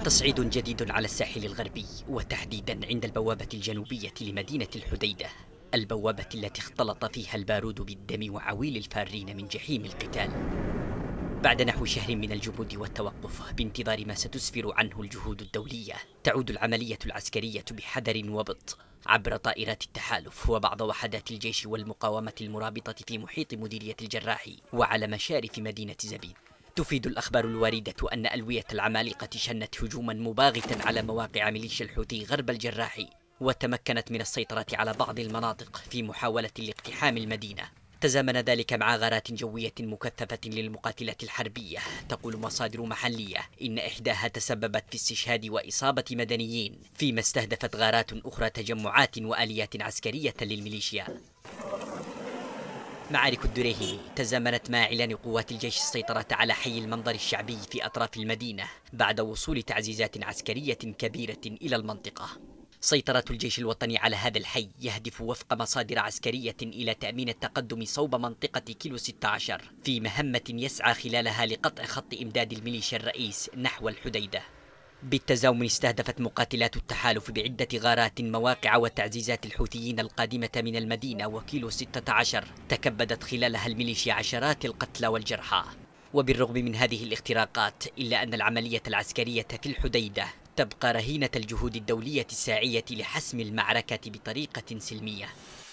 تصعيد جديد على الساحل الغربي، وتحديدا عند البوابة الجنوبية لمدينة الحديدة، البوابة التي اختلط فيها البارود بالدم وعويل الفارين من جحيم القتال. بعد نحو شهر من الجمود والتوقف بانتظار ما ستسفر عنه الجهود الدولية، تعود العملية العسكرية بحذر وبطء عبر طائرات التحالف وبعض وحدات الجيش والمقاومة المرابطة في محيط مديرية الجراح وعلى مشارف مدينة زبيد. تفيد الأخبار الواردة أن ألوية العمالقة شنت هجوما مباغتا على مواقع ميليشيا الحوثي غرب الجراح، وتمكنت من السيطرة على بعض المناطق في محاولة لاقتحام المدينة. تزامن ذلك مع غارات جوية مكثفة للمقاتلات الحربية، تقول مصادر محلية إن إحداها تسببت في استشهاد وإصابة مدنيين، فيما استهدفت غارات أخرى تجمعات وآليات عسكرية للميليشيا. معارك الدريهمي تزامنت مع إعلان قوات الجيش السيطرة على حي المنظر الشعبي في أطراف المدينة بعد وصول تعزيزات عسكرية كبيرة إلى المنطقة. سيطرة الجيش الوطني على هذا الحي يهدف وفق مصادر عسكرية إلى تأمين التقدم صوب منطقة كيلو 16 في مهمة يسعى خلالها لقطع خط إمداد الميليشيا الرئيس نحو الحديدة. بالتزامن استهدفت مقاتلات التحالف بعدة غارات مواقع وتعزيزات الحوثيين القادمة من المدينة وكيلو 16، تكبدت خلالها الميليشيا عشرات القتلى والجرحى. وبالرغم من هذه الاختراقات إلا أن العملية العسكرية في الحديدة تبقى رهينة الجهود الدولية الساعية لحسم المعركة بطريقة سلمية.